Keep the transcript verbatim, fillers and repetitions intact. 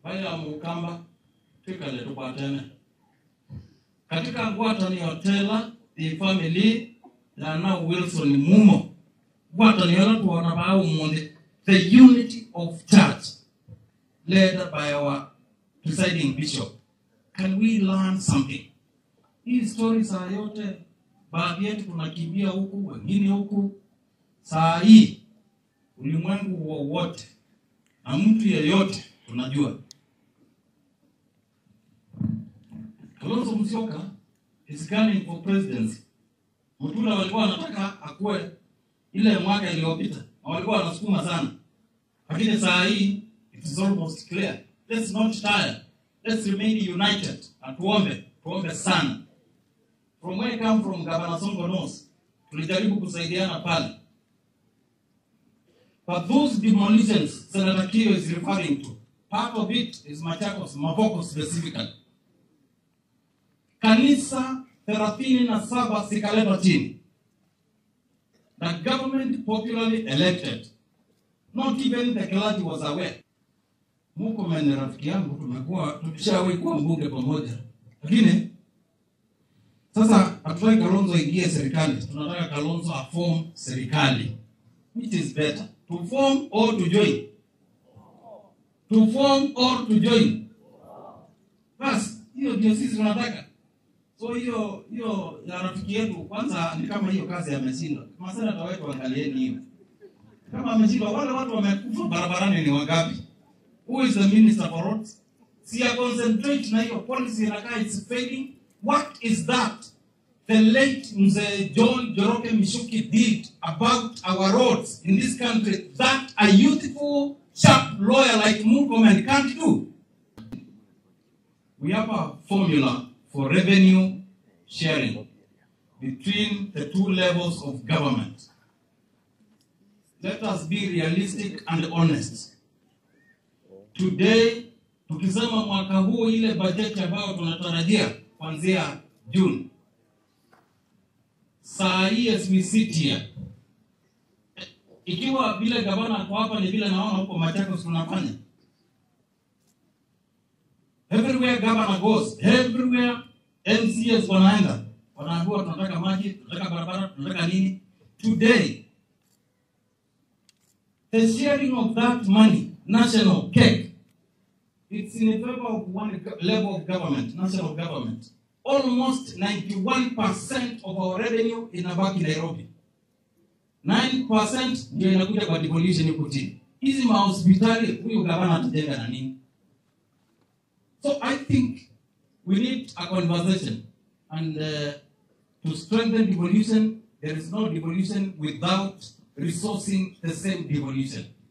Baya mukamba tika le tupatene. Katika ngwata ni hotela the family na na Wilson Mumo. Ngwata ni wala tuona bao monde the unity of church led by our presiding bishop. Can we learn something? Hii stories saa yote baadhi yetu tunakimbia huku wengine huku. Saa hii ulimwengu wowote na mtu yeyote tunajua Kalonzo Musyoka is gunning for presidency. Mutula walikuwa wanataka akue ile mwaka iliyopita. Walikuwa wanasukuma sana. Lakini saa hii it is almost clear. Let's not tire. Let's remain united. Atuombe, tuombe sana. From where I come from, Governor Songo knows. Tulijaribu kusaidiana pale. But those demolitions Senator Kio is referring to, part of it is Machako, Mavoko specifically. Kanisa thelathini na saba zikaletwa chini. The government popularly elected. Not even the clergy was aware. Muko mene rafiki yangu tumekuwa tumeshawahi kuwa mbunge pamoja. Lakini sasa hatutaki Kalonzo ingie serikali. Tunataka Kalonzo aform serikali. Which is better? To form or to join? To form or to join? Bas, hiyo ndio sisi tunataka. So hiyo hiyo ya rafiki yetu kwanza ni kama hiyo kazi ameshindwa. Kama sana tawetu angalieni hiyo. Kama ameshindwa wale watu wamekufa barabarani ni wangapi? Who is the minister for roads? See, I concentrate na hiyo policy inakaa it's failing. What is that the late Mzee John Joroke Mishuki did about our roads in this country that a youthful, sharp lawyer like Murkomen can't do? We have a formula for revenue sharing between the two levels of government. Let us be realistic and honest. Today, tukisema mwaka huu ile budget ambayo tunatarajia kuanzia June. Saa hii as we sit here, ikiwa vile gavana kwa hapa ni vile naona huko Machako tunafanya. Everywhere governor goes, everywhere M C S wanaenda. Wanaambiwa tunataka maji, tunataka barabara, tunataka nini. Today, the sharing of that money, national cake, it's in favor of one level of government, national government. Almost ninety-one percent of our revenue inabaki Nairobi. nine percent ndio inakuja kwa devolution huko chini. Hizi mahospitali huyo gavana atajenga na nini? So I think we need a conversation and uh, to strengthen devolution, there is no devolution without resourcing the same devolution.